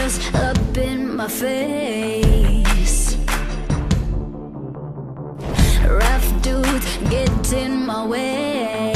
girls up in my face. Rough dudes get in my way.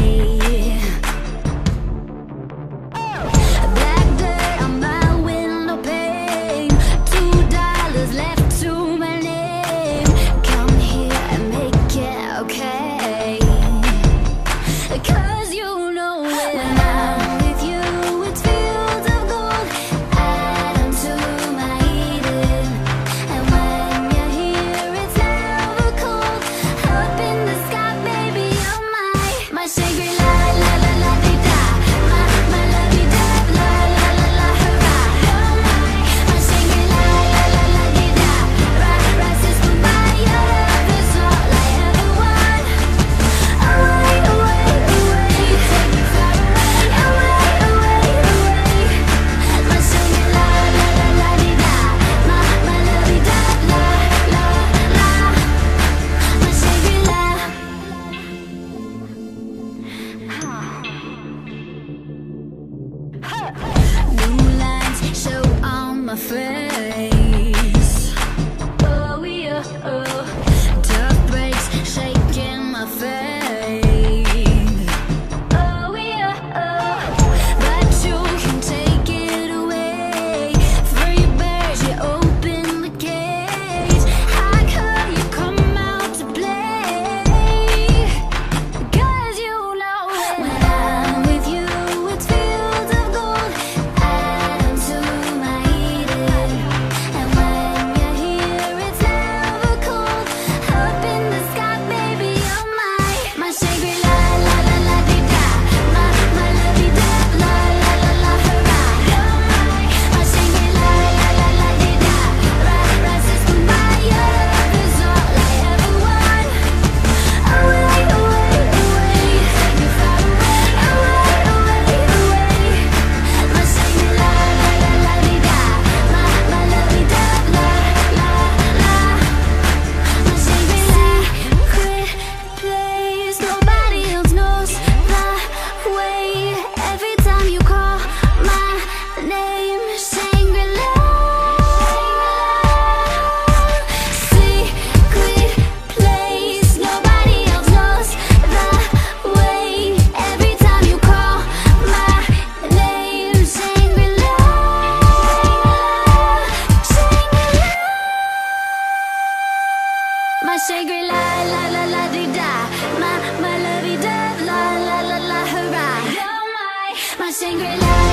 Black dirt on my window pane, $2 left to my name. Come here and make it okay, 'cause you know when I'm with you, it's fields of gold. Add to my eating, and when you're here, it's never cold. Up in the sky, baby, you're my Shangri-La, la la la di da, my lovey-dove, la la la la hurrah. You're my Shangri-La, la la la di da, rises from my love is all I ever want. Away, away, away, take me far away, away, away, away. My Shangri-La, la la la di da, my lovey-dove, la la la, my Shangri-La. New lines show on my face. Oh yeah, oh. Tough breaks shaking my faith. Oh yeah, oh. But you can take it away. Free birds, you open the cage. How come you come out to play? 'Cause you know when I'm with you, it's fields of gold. Add to my eating, and when you're here, it's never cold. Up in the sky, baby, you're my Shangri-La, la la la di da, my lovey-dove, la la la la hurrah. You're my Shangri-La, la la la di da, rises from my love is all I ever want. Away, away, away, take me far away, away, away, my Shangri-La, la la la di da, my lovey-dove, la la la, my Shangri-La. Secret place, nobody else knows the way. Every time you call my name, Shangri-La. Secret place, nobody else knows the way. Every time you call my name, Shangri-La, Shangri-La, my Shangri-La, la la la di da, my lovey-dove, la la la la hurrah. You're my Shangri-La.